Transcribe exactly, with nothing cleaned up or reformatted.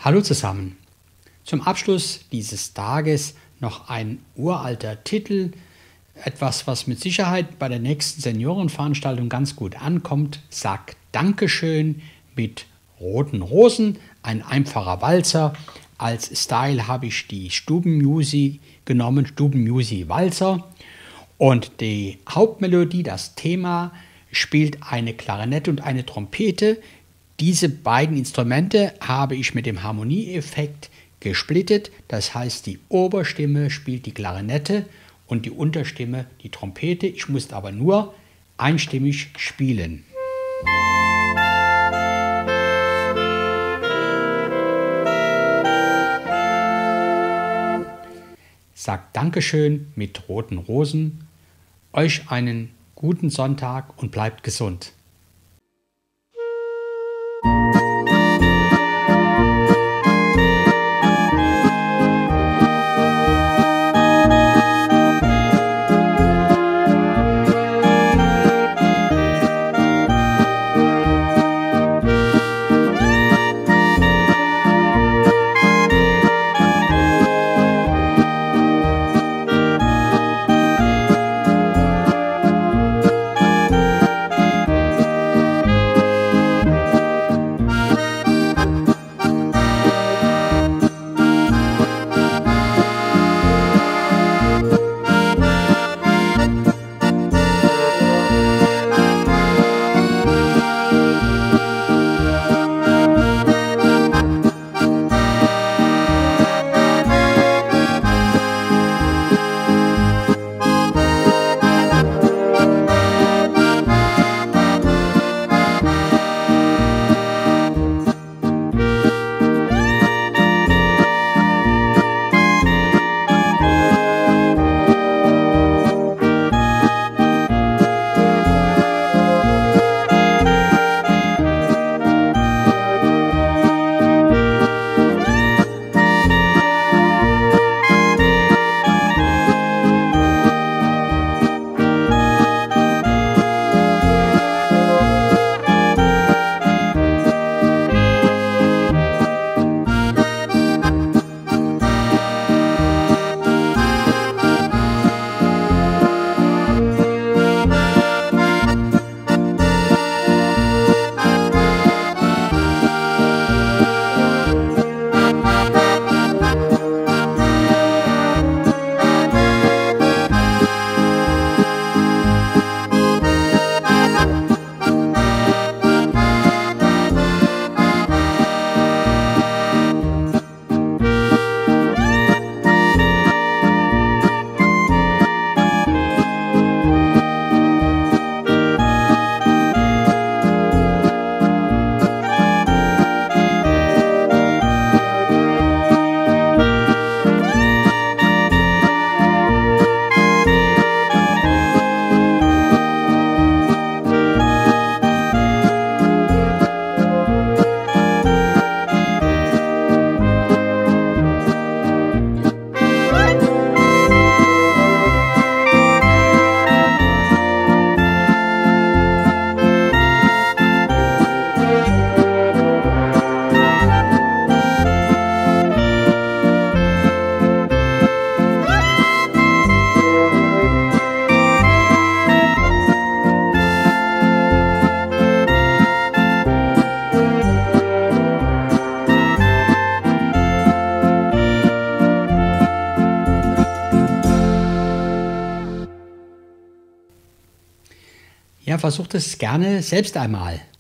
Hallo zusammen. Zum Abschluss dieses Tages noch ein uralter Titel, etwas, was mit Sicherheit bei der nächsten Seniorenveranstaltung ganz gut ankommt. Sag Dankeschön mit Roten Rosen, ein einfacher Walzer. Als Style habe ich die Stubenmusik genommen, Stubenmusik Walzer. Und die Hauptmelodie, das Thema, spielt eine Klarinette und eine Trompete. Diese beiden Instrumente habe ich mit dem Harmonieeffekt gesplittet. Das heißt, die Oberstimme spielt die Klarinette und die Unterstimme die Trompete. Ich musste aber nur einstimmig spielen. Sagt Dankeschön mit Roten Rosen. Euch einen guten Sonntag und bleibt gesund. Ja, versucht es gerne selbst einmal.